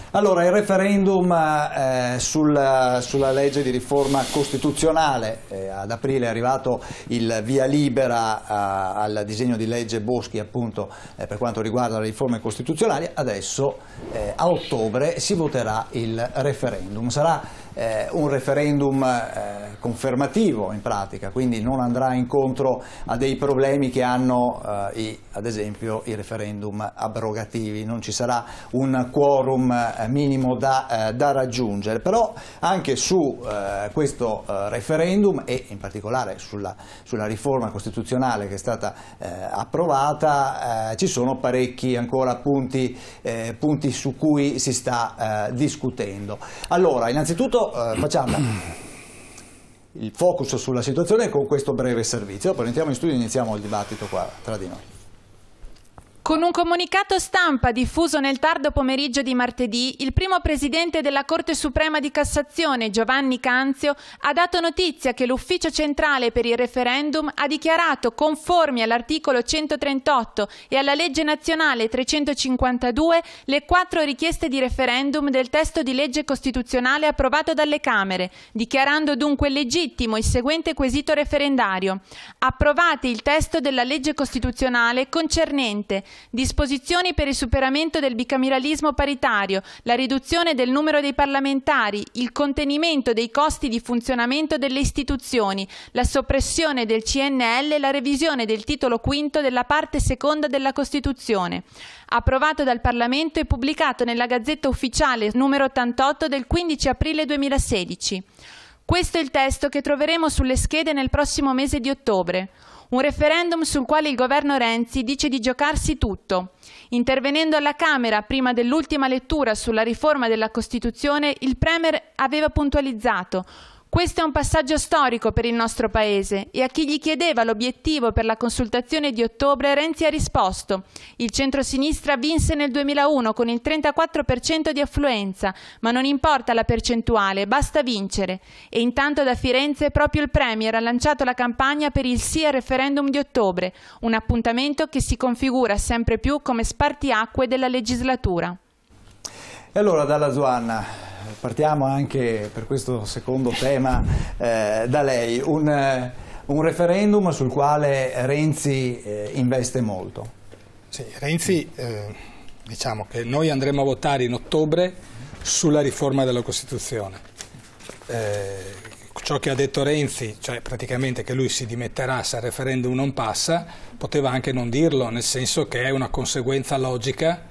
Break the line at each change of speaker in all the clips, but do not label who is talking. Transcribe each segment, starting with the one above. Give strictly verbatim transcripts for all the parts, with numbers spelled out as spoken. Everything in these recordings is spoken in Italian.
Allora, il referendum eh, sul, sulla legge di riforma costituzionale, eh, ad aprile è arrivato il via libera eh, al disegno di legge Boschi, appunto, eh, per quanto riguarda le riforme costituzionali. Adesso eh, a ottobre si voterà il referendum. Sarà eh, un referendum eh, confermativo in pratica, quindi non andrà incontro a dei problemi che hanno eh, i, ad esempio i referendum abrogativi. Non ci sarà un quorum eh, minimo da, eh, da raggiungere, però anche su eh, questo eh, referendum e in particolare sulla, sulla riforma costituzionale che è stata eh, approvata eh, ci sono parecchi ancora punti, eh, punti su cui si sta eh, discutendo. Allora, innanzitutto eh, facciamo il focus sulla situazione con questo breve servizio, poi entriamo in studio e iniziamo il dibattito qua tra di noi.
Con un comunicato stampa diffuso nel tardo pomeriggio di martedì, il primo presidente della Corte Suprema di Cassazione, Giovanni Canzio, ha dato notizia che l'Ufficio Centrale per il Referendum ha dichiarato conformi all'articolo centotrentotto e alla legge nazionale trecentocinquantadue le quattro richieste di referendum del testo di legge costituzionale approvato dalle Camere, dichiarando dunque legittimo il seguente quesito referendario. Approvate il testo della legge costituzionale concernente disposizioni per il superamento del bicameralismo paritario, la riduzione del numero dei parlamentari, il contenimento dei costi di funzionamento delle istituzioni, la soppressione del C N L e la revisione del titolo quinto della parte seconda della Costituzione. Approvato dal Parlamento e pubblicato nella Gazzetta Ufficiale numero ottantotto del quindici aprile duemilasedici. Questo è il testo che troveremo sulle schede nel prossimo mese di ottobre. Un referendum sul quale il governo Renzi dice di giocarsi tutto. Intervenendo alla Camera prima dell'ultima lettura sulla riforma della Costituzione, il Premier aveva puntualizzato: questo è un passaggio storico per il nostro Paese, e a chi gli chiedeva l'obiettivo per la consultazione di ottobre Renzi ha risposto: il centrosinistra vinse nel duemilauno con il trentaquattro per cento di affluenza, ma non importa la percentuale, basta vincere. E intanto da Firenze proprio il Premier ha lanciato la campagna per il sì al referendum di ottobre, un appuntamento che si configura sempre più come spartiacque della legislatura.
E allora dalla Zuanna partiamo anche per questo secondo tema eh, da lei, un, eh, un referendum sul quale Renzi eh, investe molto.
Sì, Renzi, eh, diciamo che noi andremo a votare in ottobre sulla riforma della Costituzione. Eh, ciò che ha detto Renzi, cioè praticamente che lui si dimetterà se il referendum non passa, poteva anche non dirlo, nel senso che è una conseguenza logica.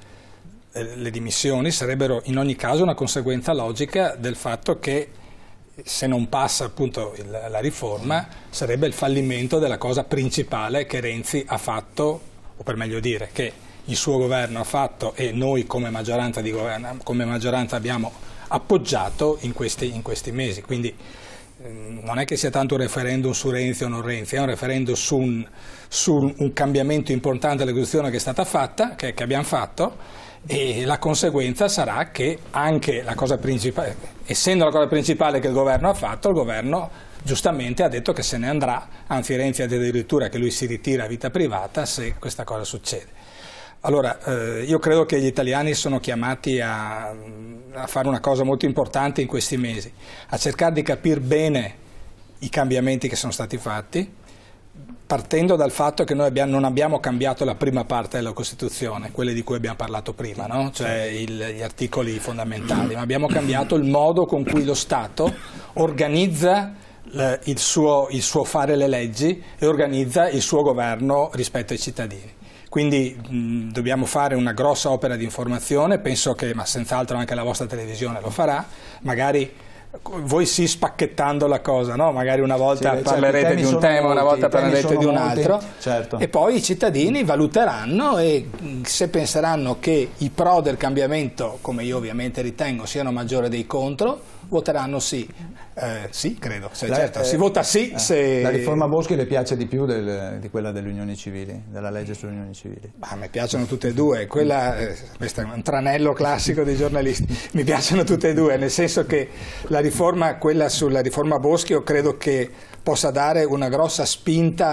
Le dimissioni sarebbero in ogni caso una conseguenza logica del fatto che se non passa appunto il, la riforma sarebbe il fallimento della cosa principale che Renzi ha fatto, o per meglio dire che il suo governo ha fatto e noi come maggioranza, di governo, come maggioranza abbiamo appoggiato in questi, in questi mesi. Quindi eh, non è che sia tanto un referendum su Renzi o non Renzi, è un referendum su un, su un, un cambiamento importante della Costituzione che è stata fatta, che, che abbiamo fatto. E la conseguenza sarà che anche la cosa principale, essendo la cosa principale che il governo ha fatto, il governo giustamente ha detto che se ne andrà, anzi Renzi ha detto addirittura che lui si ritira a vita privata se questa cosa succede. Allora, eh, io credo che gli italiani sono chiamati a, a fare una cosa molto importante in questi mesi, a cercare di capire bene i cambiamenti che sono stati fatti, partendo dal fatto che noi abbiamo, non abbiamo cambiato la prima parte della Costituzione, quelle di cui abbiamo parlato prima, no? Cioè il, gli articoli fondamentali, ma abbiamo cambiato il modo con cui lo Stato organizza l, il, suo, il suo fare le leggi e organizza il suo governo rispetto ai cittadini. Quindi mh, dobbiamo fare una grossa opera di informazione, penso che, ma senz'altro anche la vostra televisione lo farà, magari voi sì spacchettando la cosa, no? Magari una volta sì, parlerete di un tema, molti, una volta parlerete di un altro, molti, certo. E poi i cittadini valuteranno e se penseranno che i pro del cambiamento, come io ovviamente ritengo, siano maggiori dei contro, voteranno sì. Eh, sì, credo, se, la, certo, eh, si vota sì eh, se...
La riforma Boschi le piace di più del, di quella delle unioni civili, della legge sulle unioni civili?
A me piacciono tutte e due, quella, eh, questo è un tranello classico dei giornalisti, mi piacciono tutte e due, nel senso che la riforma, quella sulla riforma Boschi, io credo che possa dare una grossa spinta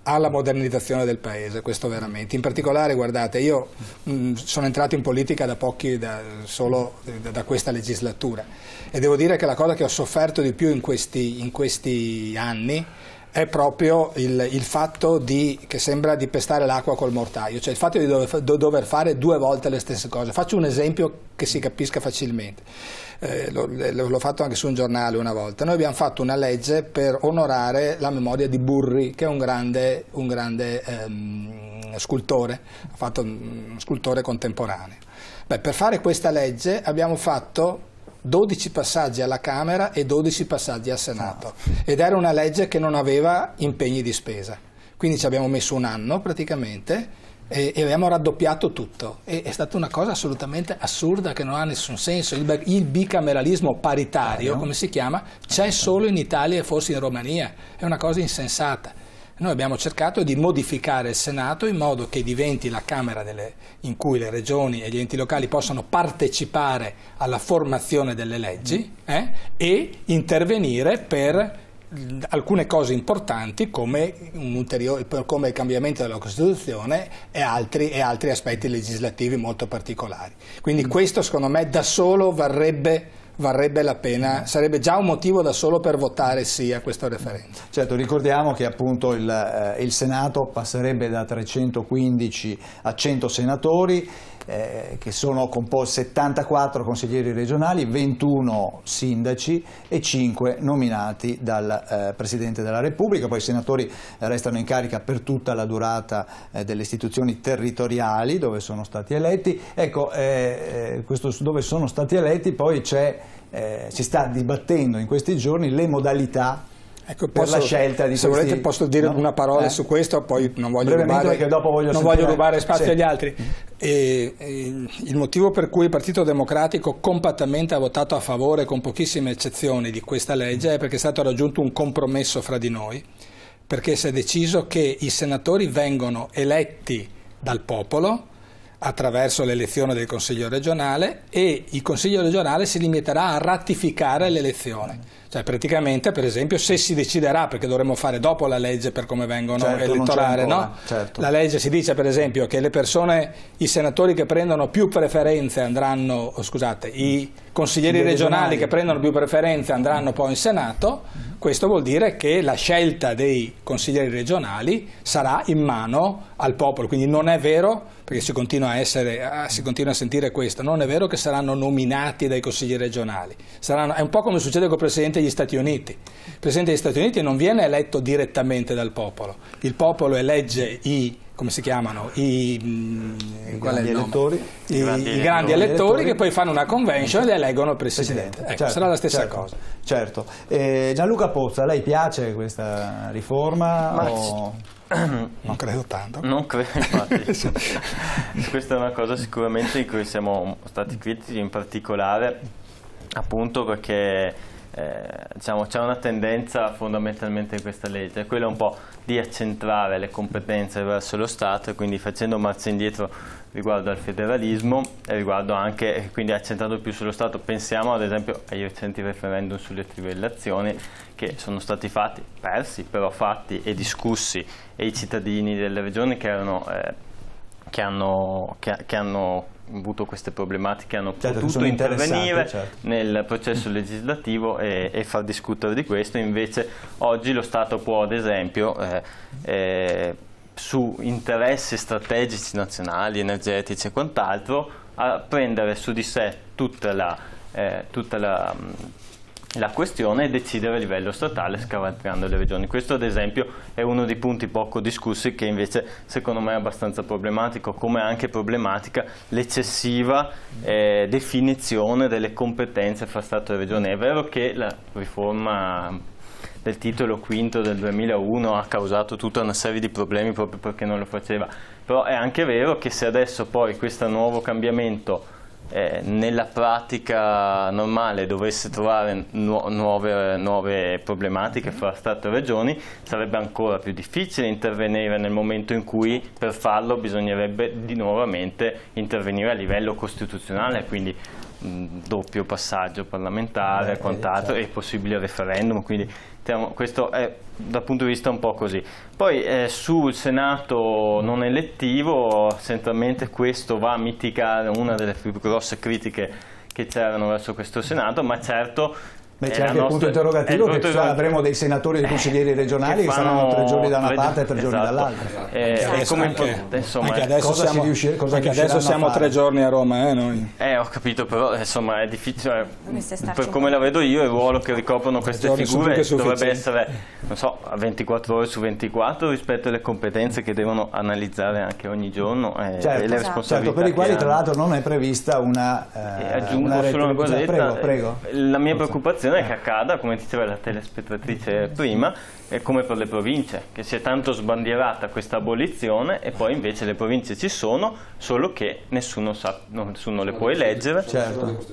alla modernizzazione del paese, questo veramente. In particolare, guardate, io mh, sono entrato in politica da pochi, da, solo da, da questa legislatura, e devo dire che la cosa che ho sofferto di più in questi, in questi anni è proprio il, il fatto di, che sembra di pestare l'acqua col mortaio, cioè il fatto di dover, dover fare due volte le stesse cose. Faccio un esempio che si capisca facilmente. Eh, l'ho fatto anche su un giornale una volta. Noi abbiamo fatto una legge per onorare la memoria di Burri, che è un grande, un grande ehm, scultore, ha fatto un scultore contemporaneo. Beh, per fare questa legge abbiamo fatto dodici passaggi alla Camera e dodici passaggi al Senato, ed era una legge che non aveva impegni di spesa, quindi ci abbiamo messo un anno praticamente e, e abbiamo raddoppiato tutto, e è stata una cosa assolutamente assurda che non ha nessun senso. Il, il bicameralismo paritario, come si chiama, c'è solo in Italia e forse in Romania, è una cosa insensata. Noi abbiamo cercato di modificare il Senato in modo che diventi la Camera delle, in cui le regioni e gli enti locali possano partecipare alla formazione delle leggi eh, e intervenire per alcune cose importanti come, un ulteriore, come il cambiamento della Costituzione e altri, e altri aspetti legislativi molto particolari. Quindi questo secondo me da solo varrebbe varrebbe la pena, sarebbe già un motivo da solo per votare sì a questo referendum.
Certo, ricordiamo che appunto il, eh, il Senato passerebbe da trecentoquindici a cento senatori, eh, che sono composti settantaquattro consiglieri regionali, ventuno sindaci e cinque nominati dal eh, Presidente della Repubblica. Poi i senatori restano in carica per tutta la durata eh, delle istituzioni territoriali dove sono stati eletti. Ecco, eh, questo dove sono stati eletti poi c'è Eh, si sta dibattendo in questi giorni le modalità ecco, per
posso,
la scelta di
se
questi...
volete posso dire
no?
una parola
eh?
su questo, poi non voglio rubare,
dopo voglio
non
sentire...
voglio rubare spazio
sì.
agli altri. E, e, il motivo per cui il Partito Democratico compattamente ha votato a favore, con pochissime eccezioni, di questa legge è perché è stato raggiunto un compromesso fra di noi, perché si è deciso che i senatori vengono eletti dal popolo attraverso l'elezione del Consiglio regionale, e il Consiglio regionale si limiterà a ratificare l'elezione. Cioè praticamente, per esempio, se si deciderà, perché dovremmo fare dopo la legge per come vengono
certo,
elettorare, no?
certo.
La legge si dice per esempio che le persone, i senatori che prendono più preferenze andranno, oh, scusate, i consiglieri regionali, regionali che prendono più preferenze andranno poi in Senato. Questo vuol dire che la scelta dei consiglieri regionali sarà in mano al popolo, quindi non è vero, perché si continua a, essere, ah, si continua a sentire questo, non è vero che saranno nominati dai consiglieri regionali, saranno, è un po' come succede con il Presidente degli Stati Uniti. Il Presidente degli Stati Uniti non viene eletto direttamente dal popolo, il popolo elegge i, come si chiamano, i,
I grandi elettori,
I, i grandi, i grandi elettori, elettori che poi fanno una convention ed eleggono il Presidente. Presidente. Ecco, certo, sarà la stessa
certo,
cosa.
Certo. Eh, Gianluca Pozza, a lei piace questa riforma?
Ma
o...
Non credo tanto.
Non credo, infatti. Questa è una cosa sicuramente in cui siamo stati critici, in particolare appunto perché eh, diciamo, c'è una tendenza fondamentalmente in questa legge, quella un po' di accentrare le competenze verso lo Stato, e quindi facendo marcia indietro riguardo al federalismo e riguardo anche, quindi accentrando più sullo Stato. Pensiamo ad esempio ai recenti referendum sulle trivellazioni che sono stati fatti, persi, però fatti e discussi, e i cittadini delle regioni che, erano, eh, che, hanno, che, che hanno avuto queste problematiche hanno
certo,
potuto intervenire
certo.
nel processo legislativo e, e far discutere di questo. Invece oggi lo Stato può ad esempio eh, eh, su interessi strategici nazionali, energetici e quant'altro, a prendere su di sé tutta la, eh, tutta la, la questione e decidere a livello statale scavalcando le regioni. Questo ad esempio è uno dei punti poco discussi che invece secondo me è abbastanza problematico, come anche problematica l'eccessiva eh, definizione delle competenze fra Stato e regione. È vero che la riforma del titolo quinto del duemilauno ha causato tutta una serie di problemi proprio perché non lo faceva, però è anche vero che se adesso poi questo nuovo cambiamento eh, nella pratica normale dovesse trovare nu nuove, nuove problematiche fra Stato e Regioni, sarebbe ancora più difficile intervenire nel momento in cui per farlo bisognerebbe di nuovamente intervenire a livello costituzionale, quindi doppio passaggio parlamentare e quant'altro, e possibile referendum, quindi questo è dal punto di vista un po' così. Poi eh, sul Senato non elettivo, essenzialmente questo va a mitigare una delle più grosse critiche che c'erano verso questo Senato, ma certo...
Beh, c'è anche il punto interrogativo che cioè, avremo dei senatori e dei consiglieri regionali che, che saranno tre giorni da una tre, parte e tre esatto. giorni dall'altra.
Eh, esatto. E come anche, insomma,
anche adesso
cosa
siamo,
riuscire, cosa
anche adesso siamo tre giorni a Roma, eh, noi.
Eh, ho capito, però insomma è difficile. Per come la vedo io, il ruolo che ricoprono queste figure dovrebbe essere, non so, a ventiquattro ore su ventiquattro rispetto alle competenze che devono analizzare anche ogni giorno e,
certo,
e le responsabilità.
Certo, per i quali tra l'altro non è prevista una.
Eh, aggiungo una solo una cosetta.
Prego, prego.
La mia preoccupazione è che accada, come diceva la telespettatrice prima, è come per le province, che si è tanto sbandierata questa abolizione e poi invece le province ci sono, solo che nessuno, sa, nessuno le può eleggere.
Certo.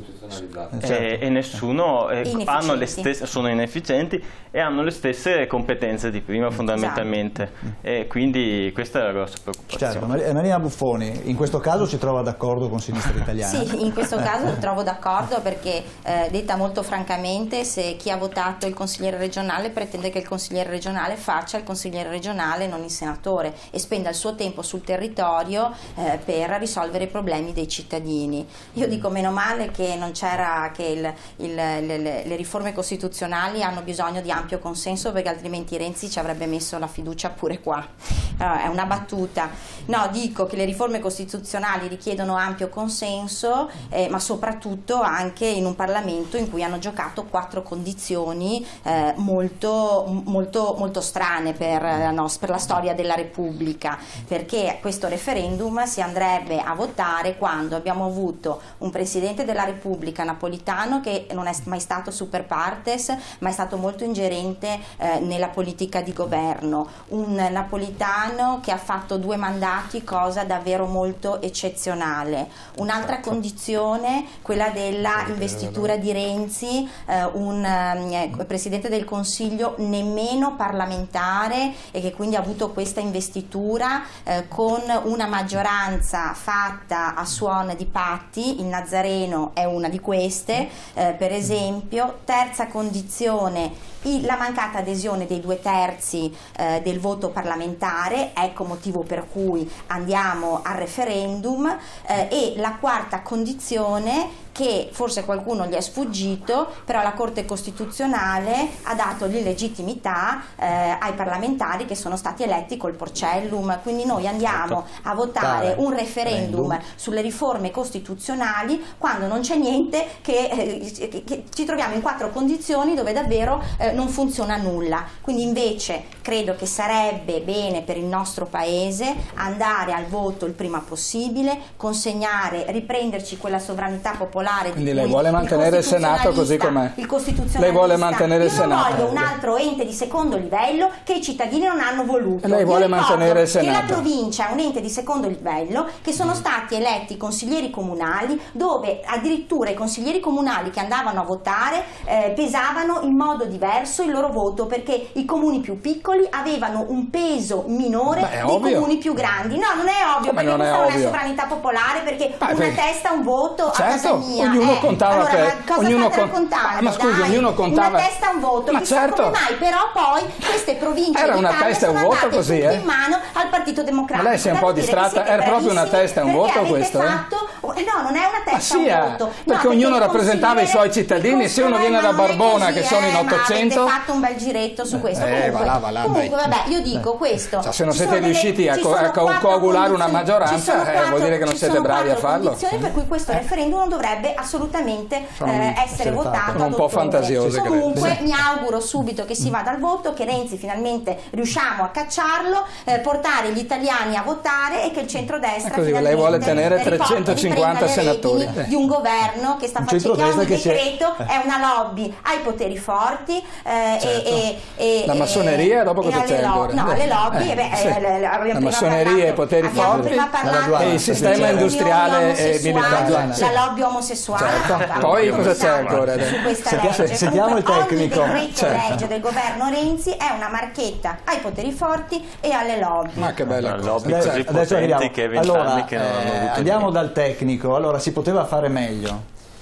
E, e nessuno eh, hanno le stesse, sono inefficienti e hanno le stesse competenze di prima fondamentalmente. Esatto. E quindi questa è la grossa preoccupazione.
Certo. Marina Buffoni, in questo caso si trova d'accordo con Sinistra Italiana?
Sì, in questo caso mi trovo d'accordo perché eh, detta molto francamente, se chi ha votato il consigliere regionale pretende che il consigliere regionale faccia il consigliere regionale, non il senatore, e spenda il suo tempo sul territorio eh, per risolvere i problemi dei cittadini. Io dico meno male che non c'era, che il, il, le, le riforme costituzionali hanno bisogno di ampio consenso, perché altrimenti Renzi ci avrebbe messo la fiducia pure qua. Allora, è una battuta. No, dico che le riforme costituzionali richiedono ampio consenso, eh, ma soprattutto anche in un Parlamento in cui hanno giocato quattro condizioni eh, molto, molto, molto strane per la, nostra, per la storia della Repubblica, perché questo referendum si andrebbe a votare quando abbiamo avuto un Presidente della Repubblica, Napolitano, che non è mai stato super partes, ma è stato molto ingerente eh, nella politica di governo, un Napolitano che ha fatto due mandati, cosa davvero molto eccezionale. Un'altra condizione, quella della investitura di Renzi, eh, un eh, Presidente del Consiglio nemmeno parlamentare e che quindi ha avuto questa investitura eh, con una maggioranza fatta a suon di patti. Il Nazareno è una di queste, eh, per esempio. Terza condizione, la mancata adesione dei due terzi eh, del voto parlamentare, ecco motivo per cui andiamo al referendum, eh, e la quarta condizione, che forse qualcuno gli è sfuggito, però la Corte Costituzionale ha dato l'illegittimità eh, ai parlamentari che sono stati eletti col Porcellum, quindi noi andiamo a votare un referendum sulle riforme costituzionali quando non c'è niente, che, eh, che, che ci troviamo in quattro condizioni dove davvero eh, non funziona nulla. Quindi invece credo che sarebbe bene per il nostro Paese andare al voto il prima possibile, consegnare, riprenderci quella sovranità popolare.
Quindi lei vuole mantenere il Senato così com'è?
Il costituzionalista.
Lei vuole mantenere il Senato.
Io voglio un altro ente di secondo livello che i cittadini non hanno voluto.
Lei vuole mantenere il Senato.
Che la provincia è un ente di secondo livello, che sono stati eletti consiglieri comunali, dove addirittura i consiglieri comunali che andavano a votare eh, pesavano in modo diverso il loro voto, perché i comuni più piccoli avevano un peso minore
Beh,
dei
ovvio.
comuni più grandi. No, non è ovvio,
Come
perché
non è
questa non è
ovvio?
sovranità popolare, perché
Ma
una
perché...
testa un voto
certo,
a casa mia.
ognuno
eh.
contava
allora,
per...
ma cosa
ognuno
state
con...
raccontando?
Ma scusi,
Dai,
ognuno contava...
una testa un voto,
ma
chissà
certo.
come mai, però poi queste province
era una testa e un voto così, eh?
in mano al Partito Democratico.
Ma lei si è un po' distratta, era proprio una testa e un voto questo?
Fatto... Eh? No, non è una testa e
sì,
un voto. No,
perché,
perché
ognuno rappresentava i suoi cittadini, se uno viene da Barbona
così,
che sono in ottocento...
Avete fatto un bel giretto su questo.
Eh,
comunque,
va là, va là,
comunque
dai.
vabbè, io dico questo.
Cioè, se non
ci
siete
sono
riusciti
delle,
a, co a co coagulare una maggioranza, eh, vuol dire che non siete bravi a farlo.
Per cui questo referendum non dovrebbe assolutamente eh, essere votato.
Sono un po' fantasiose.
Comunque mi auguro subito che si vada al voto, che Renzi finalmente riusciamo a cacciarlo, eh, portare gli italiani a votare e che il centrodestra
così, lei vuole tenere trecentocinquanta senatori
di un governo che sta facendo, che ogni decreto è... è una lobby ai poteri forti, eh,
certo.
e, e,
la massoneria, dopo cosa c'è ancora?
No, le lobby, eh, beh,
sì.
eh,
la massoneria e i poteri forti e il sistema industriale e militare,
la lobby omosessuale.
Certo. Poi cosa c'è ancora?
Su questa
Sentiamo,
legge.
sentiamo il tecnico.
Ogni decreto
certo.
legge del governo Renzi è una marchetta ai poteri forti e alle lobby.
Ma che bella
cosa.
Lobby
Così
adesso, adesso arriviamo.
che
Allora,
che non hanno
eh,
avuto
andiamo
niente.
dal tecnico. Allora, si poteva fare meglio?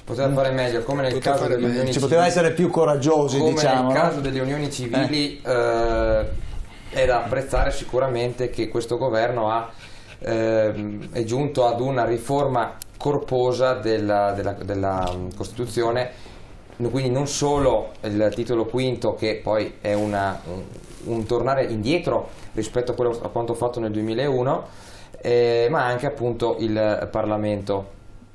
poteva fare meglio, come nel
Poteva
caso
fare
delle
meglio.
unioni
Ci
civili,
poteva essere più coraggiosi,
come
diciamo,
nel
no?
caso delle unioni civili, eh, è da apprezzare sicuramente che questo governo ha, eh, è giunto ad una riforma corposa della, della, della Costituzione, quindi non solo il titolo quinto, che poi è una, un, un tornare indietro rispetto a, quello, a quanto fatto nel duemilauno, eh, ma anche appunto il Parlamento.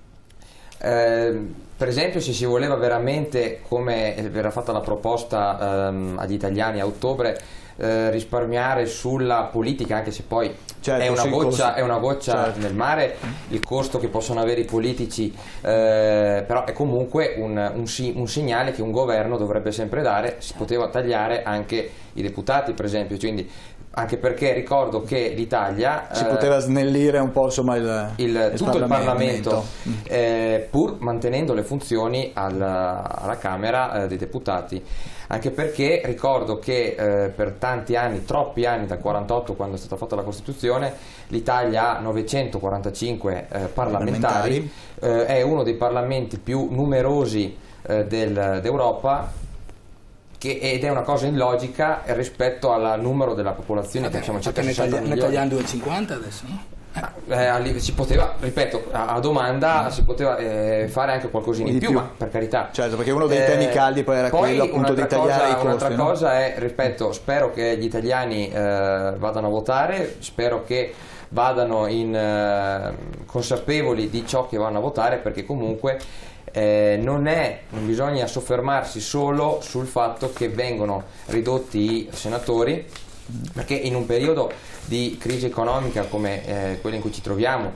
Eh, per esempio, se si voleva veramente, come verrà fatta la proposta ehm, agli italiani a ottobre, eh, risparmiare sulla politica, anche se poi
certo,
è, una goccia, è una goccia
certo.
nel mare il costo che possono avere i politici, eh, però è comunque un, un, un segnale che un governo dovrebbe sempre dare. Si poteva tagliare anche i deputati, per esempio, quindi, anche perché ricordo che l'Italia
si
eh,
poteva snellire un po', insomma, il,
il,
il
tutto il
Parlamento,
Parlamento, eh, pur mantenendo le funzioni alla, alla Camera eh, dei Deputati, anche perché ricordo che eh, per tanti anni, troppi anni, dal quarantotto, quando è stata fatta la Costituzione, l'Italia ha novecentoquarantacinque eh, parlamentari, eh, è uno dei parlamenti più numerosi eh, del, d'Europa, Che, ed è una cosa illogica rispetto al numero della popolazione.
Vabbè,
che siamo circa
ne,
sessanta
taglia, ne
milioni.
tagliamo due e cinquanta adesso, no?
Eh, si poteva, ripeto, a, a domanda mm. si poteva eh, fare anche qualcosina in
di
più,
più,
ma per carità.
Certo, perché uno dei temi caldi poi era quello appunto di tagliare
cosa,
i costi.
Un'altra
no?
cosa è, ripeto, spero che gli italiani eh, vadano a votare, spero che vadano in, eh, consapevoli di ciò che vanno a votare, perché comunque Eh, non è, non bisogna soffermarsi solo sul fatto che vengono ridotti i senatori, perché in un periodo di crisi economica come eh, quella in cui ci troviamo,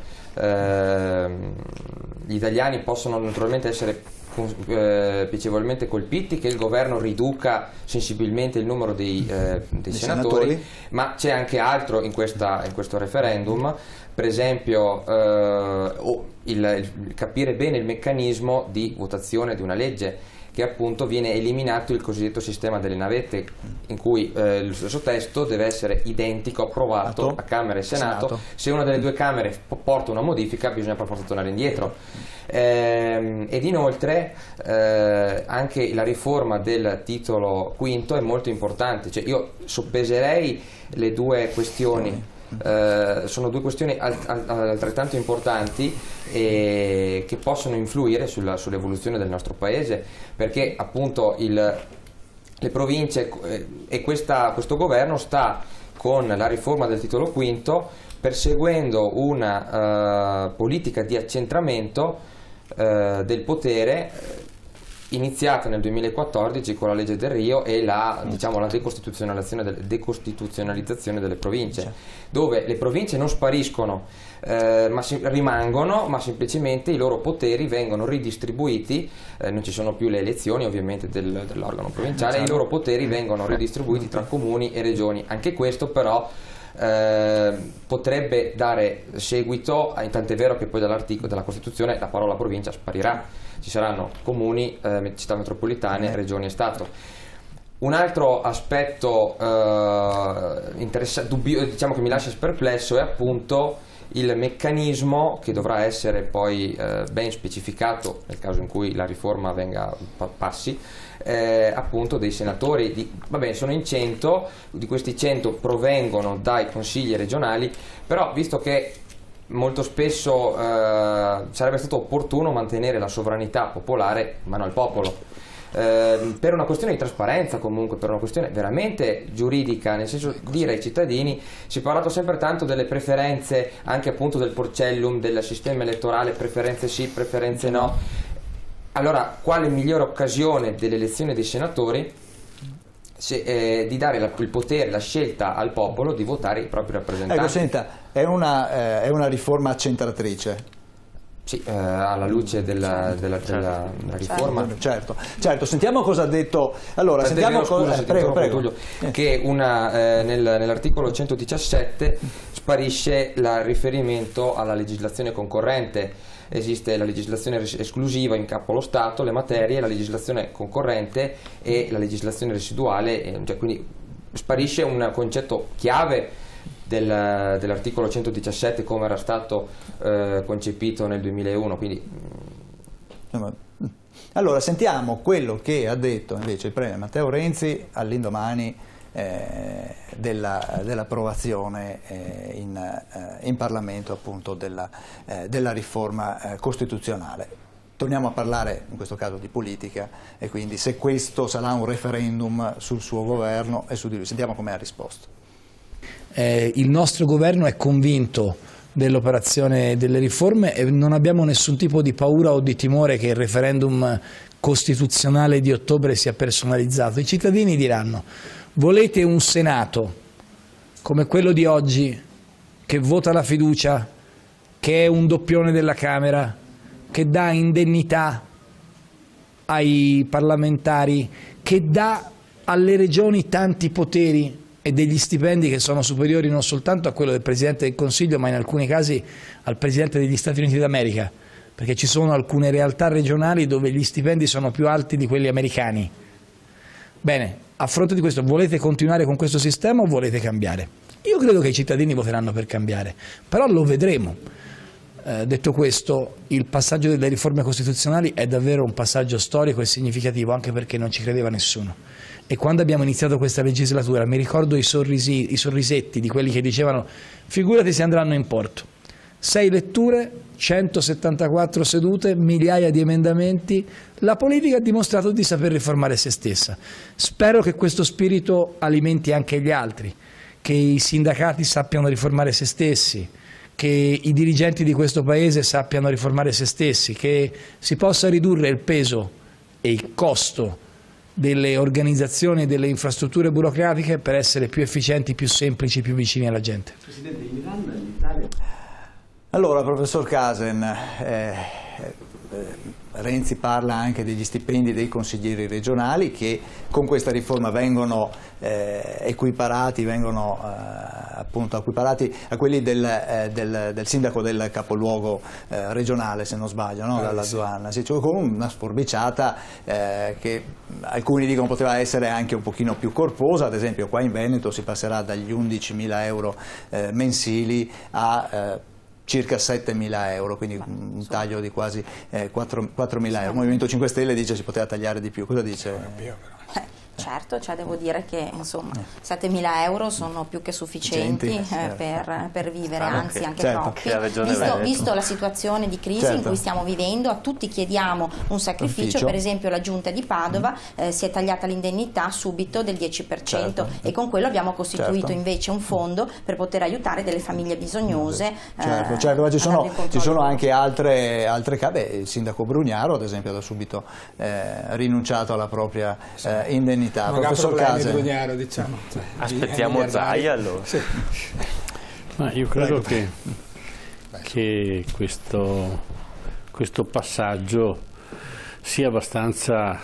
eh, gli italiani possono naturalmente essere eh, piacevolmente colpiti che il governo riduca sensibilmente il numero dei, eh, dei senatori, senatori, ma c'è anche altro in, questa, in questo referendum. Per esempio eh, oh, il, il capire bene il meccanismo di votazione di una legge, che appunto viene eliminato il cosiddetto sistema delle navette, in cui eh, il stesso testo deve essere identico, approvato a Camera e Senato. Senato. Se una delle due Camere porta una modifica, bisogna per forza tornare indietro. Eh, ed inoltre eh, anche la riforma del titolo quinto è molto importante, cioè, io soppeserei le due questioni. Uh, sono due questioni alt alt altrettanto importanti e che possono influire sulla, sull'evoluzione del nostro paese, perché appunto il, le province eh, e questa, questo governo sta con la riforma del titolo quinto perseguendo una uh, politica di accentramento uh, del potere iniziata nel duemilaquattordici con la legge Del Rio e la, diciamo, la decostituzionalizzazione, del, decostituzionalizzazione delle province, dove le province non spariscono, eh, ma si, rimangono, ma semplicemente i loro poteri vengono ridistribuiti, eh, non ci sono più le elezioni ovviamente del, dell'organo provinciale, i loro poteri vengono ridistribuiti tra comuni e regioni. Anche questo però Eh, potrebbe dare seguito, tant'è vero che poi dall'articolo della Costituzione la parola provincia sparirà, ci saranno comuni, eh, città metropolitane, regioni e Stato. Un altro aspetto eh, interessante, dubbio, diciamo che mi lascia perplesso, è appunto il meccanismo che dovrà essere poi eh, ben specificato nel caso in cui la riforma venga passi, eh, appunto dei senatori. Di, va bene, sono in cento, di questi cento provengono dai consigli regionali, però visto che molto spesso eh, sarebbe stato opportuno mantenere la sovranità popolare in mano al popolo. Eh, per una questione di trasparenza, comunque per una questione veramente giuridica, nel senso di dire ai cittadini, si è parlato sempre tanto delle preferenze, anche appunto del porcellum, del sistema elettorale, preferenze sì, preferenze no. Allora, quale migliore occasione dell'elezione dei senatori se, eh, di dare la, il potere, la scelta al popolo di votare i propri rappresentanti?
Ecco, senta, è una, eh, è una riforma accentratrice.
Sì, eh, alla luce della, della, della, della riforma.
Certo, certo, sentiamo cosa ha detto. Allora, sentiamo
vero, scusa,
cosa. Eh, prego, prego. Tullio,
che una, eh, nel, nell'articolo centodiciassette sparisce il riferimento alla legislazione concorrente. Esiste la legislazione esclusiva in capo allo Stato, le materie, la legislazione concorrente e la legislazione residuale, cioè, quindi sparisce un concetto chiave del, dell'articolo centodiciassette come era stato eh, concepito nel duemilauno, quindi
Allora sentiamo quello che ha detto invece il Premier Matteo Renzi all'indomani eh, dell'approvazione dell eh, in, eh, in Parlamento appunto della, eh, della riforma eh, costituzionale. Torniamo a parlare in questo caso di politica e quindi se questo sarà un referendum sul suo governo e su di lui. Sentiamo come ha risposto.
Eh, il nostro governo è convinto dell'operazione delle riforme e non abbiamo nessun tipo di paura o di timore che il referendum costituzionale di ottobre sia personalizzato. I cittadini diranno: volete un Senato come quello di oggi che vota la fiducia, che è un doppione della Camera, che dà indennità ai parlamentari, che dà alle regioni tanti poteri e degli stipendi che sono superiori non soltanto a quello del Presidente del Consiglio, ma in alcuni casi al Presidente degli Stati Uniti d'America, perché ci sono alcune realtà regionali dove gli stipendi sono più alti di quelli americani. Bene, a fronte di questo, volete continuare con questo sistema o volete cambiare? Io credo che i cittadini voteranno per cambiare, però lo vedremo. Eh, detto questo, il passaggio delle riforme costituzionali è davvero un passaggio storico e significativo, anche perché non ci credeva nessuno. E quando abbiamo iniziato questa legislatura mi ricordo i, sorrisi, i sorrisetti di quelli che dicevano: figurati se andranno in porto. Sei letture, centosettantaquattro sedute, migliaia di emendamenti. La politica ha dimostrato di saper riformare se stessa. Spero che questo spirito alimenti anche gli altri, che i sindacati sappiano riformare se stessi, che i dirigenti di questo Paese sappiano riformare se stessi, che si possa ridurre il peso e il costo delle organizzazioni e delle infrastrutture burocratiche per essere più efficienti, più semplici, più vicini alla gente.
Presidente, in Iran, l'Italia...
Allora, professor Casen, eh, eh, Renzi parla anche degli stipendi dei consiglieri regionali che con questa riforma vengono eh, equiparati, vengono eh, appunto equiparati a quelli del, eh, del, del sindaco del capoluogo eh, regionale, se non sbaglio, no? Dalla Zuanna, sì, cioè con una sforbiciata eh, che alcuni dicono poteva essere anche un pochino più corposa. Ad esempio qua in Veneto si passerà dagli undicimila euro eh, mensili a eh, circa settemila euro, quindi un taglio di quasi eh, quattromila euro. Il Movimento cinque Stelle dice si poteva tagliare di più. Cosa dice?
Certo, cioè devo dire che insomma settemila euro sono più che sufficienti eh, certo. per, per vivere, ah, anzi okay. anche
certo.
troppi. Visto, visto la situazione di crisi certo. in cui stiamo vivendo, a tutti chiediamo un sacrificio. Ufficio. Per esempio la Giunta di Padova mm. eh, si è tagliata l'indennità subito del dieci per cento certo. e con quello abbiamo costituito certo. invece un fondo per poter aiutare delle famiglie bisognose.
Certo,
eh,
certo. Ma ci sono, ci sono anche altre, altre case. Il sindaco Brugnaro ad esempio ha subito eh, rinunciato alla propria eh, indennità. Professor Casen,
Brugnaro, diciamo. Cioè,
aspettiamo Zaia allora. Sì.
Ma io credo che, che questo, questo passaggio sia abbastanza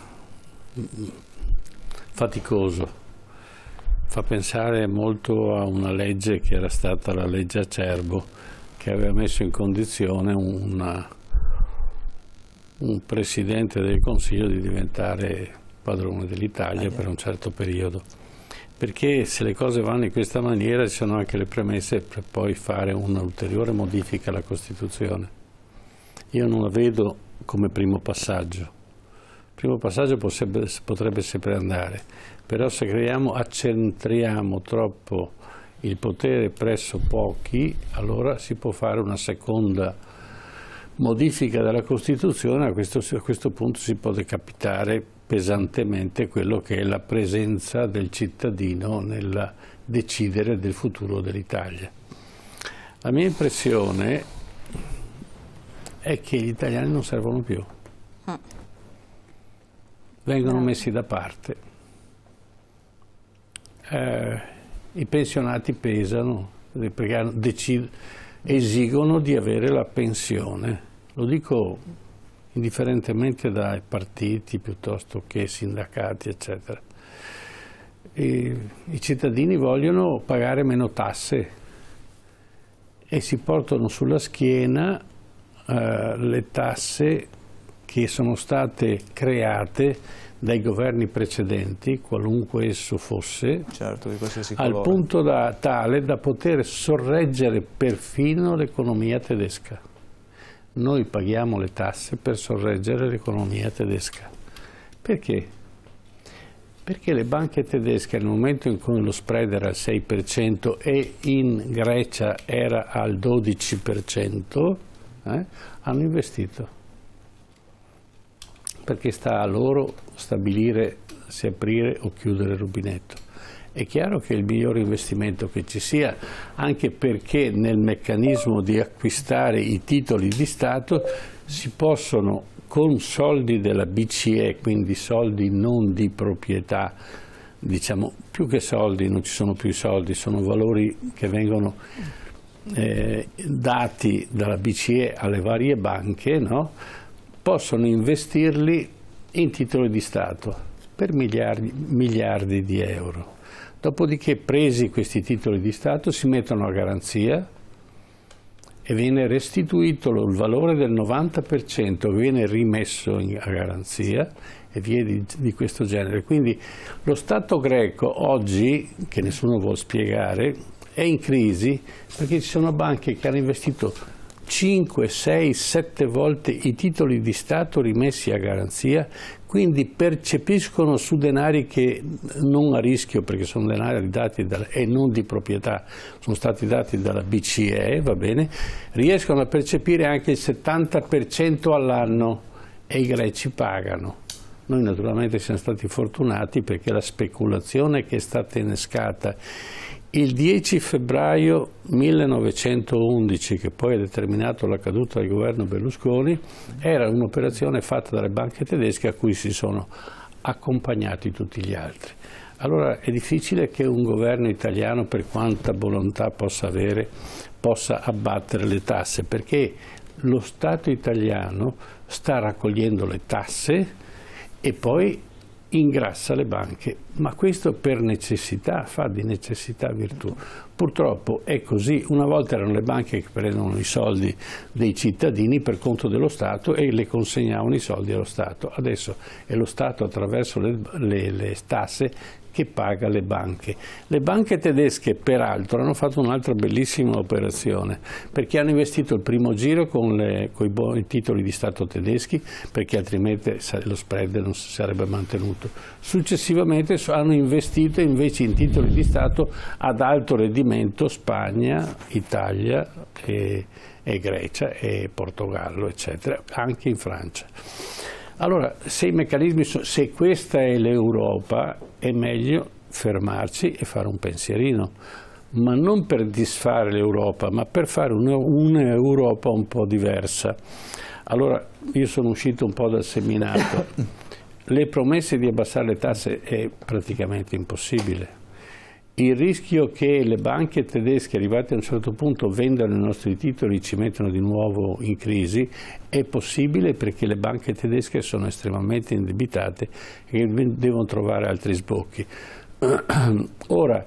faticoso. Fa pensare molto a una legge che era stata la legge Acerbo, che aveva messo in condizione una, un presidente del Consiglio di diventare padrone dell'Italia per un certo periodo, perché se le cose vanno in questa maniera ci sono anche le premesse per poi fare un'ulteriore modifica alla Costituzione. Io non la vedo come primo passaggio. Il primo passaggio potrebbe, potrebbe sempre andare, però se creiamo, accentriamo troppo il potere presso pochi, allora si può fare una seconda modifica della Costituzione. A questo, a questo punto si può decapitare pesantemente quello che è la presenza del cittadino nel decidere del futuro dell'Italia. La mia impressione è che gli italiani non servono più, vengono messi da parte, eh, i pensionati pesano perché esigono di avere la pensione, lo dico indifferentemente dai partiti piuttosto che sindacati, eccetera. E i cittadini vogliono pagare meno tasse e si portano sulla schiena eh, le tasse che sono state create dai governi precedenti, qualunque esso fosse,
certo, di qualsiasi
al
colore.
punto da, tale da poter sorreggere perfino l'economia tedesca. noi paghiamo le tasse per sorreggere l'economia tedesca. Perché? Perché le banche tedesche nel momento in cui lo spread era al sei per cento e in Grecia era al dodici per cento, eh, hanno investito. Perché sta a loro stabilire se aprire o chiudere il rubinetto. È chiaro che è il migliore investimento che ci sia, anche perché nel meccanismo di acquistare i titoli di Stato si possono, con soldi della B C E, quindi soldi non di proprietà, diciamo più che soldi, non ci sono più soldi, sono valori che vengono eh, dati dalla B C E alle varie banche, no? Possono investirli in titoli di Stato per miliardi, miliardi di euro. Dopodiché, presi questi titoli di Stato, si mettono a garanzia e viene restituito il valore del novanta per cento che viene rimesso in, a garanzia e via di, di questo genere. Quindi lo Stato greco oggi, che nessuno vuol spiegare, è in crisi perché ci sono banche che hanno investito cinque, sei, sette volte i titoli di Stato rimessi a garanzia, quindi percepiscono su denari che non a rischio, perché sono denari dati dalla, e non di proprietà, sono stati dati dalla B C E, va bene, riescono a percepire anche il settanta per cento all'anno e i greci pagano. Noi naturalmente siamo stati fortunati perché la speculazione che è stata innescata il dieci febbraio millenovecentoundici, che poi ha determinato la caduta del governo Berlusconi, era un'operazione fatta dalle banche tedesche a cui si sono accompagnati tutti gli altri. Allora è difficile che un governo italiano, per quanta volontà possa avere, possa abbattere le tasse, perché lo Stato italiano sta raccogliendo le tasse e poi ingrassa le banche, ma questo per necessità, fa di necessità virtù. Purtroppo è così, una volta erano le banche che prendono i soldi dei cittadini per conto dello Stato e le consegnavano i soldi allo Stato, adesso è lo Stato attraverso le, le, le tasse che paga le banche. Le banche tedesche peraltro hanno fatto un'altra bellissima operazione, perché hanno investito il primo giro con, le, con i, buoni, i titoli di Stato tedeschi, perché altrimenti lo spread non si sarebbe mantenuto. Successivamente hanno investito invece in titoli di Stato ad alto rendimento Spagna, Italia e, e Grecia e Portogallo, eccetera, anche in Francia. Allora, se i meccanismi sono, se questa è l'Europa, è meglio fermarci e fare un pensierino, ma non per disfare l'Europa, ma per fare un'Europa un po' diversa. Allora, io sono uscito un po' dal seminato. Le promesse di abbassare le tasse è praticamente impossibile. Il rischio che le banche tedesche, arrivate a un certo punto, vendano i nostri titoli e ci mettano di nuovo in crisi è possibile perché le banche tedesche sono estremamente indebitate e devono trovare altri sbocchi. Ora,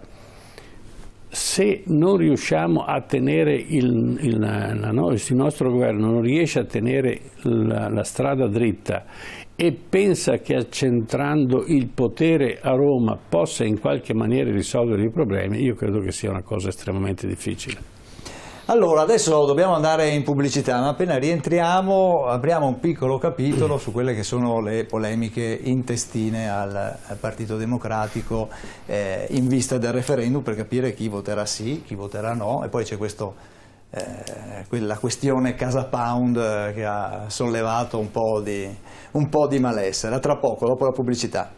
se non riusciamo a tenere il, il, la, no, il nostro governo non riesce a tenere la, la strada dritta e pensa che accentrando il potere a Roma possa in qualche maniera risolvere i problemi, io credo che sia una cosa estremamente difficile.
Allora, adesso dobbiamo andare in pubblicità, ma appena rientriamo apriamo un piccolo capitolo su quelle che sono le polemiche intestine al, al Partito Democratico eh, in vista del referendum, per capire chi voterà sì, chi voterà no, e poi c'è questo Eh, quella questione Casa Pound eh, che ha sollevato un po' di, un po' di malessere. A tra poco, dopo la pubblicità.